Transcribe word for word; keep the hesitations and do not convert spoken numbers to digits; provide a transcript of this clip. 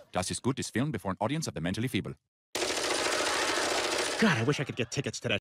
Das ist gut is filmed before an audience of the mentally feeble. God, I wish I could get tickets to that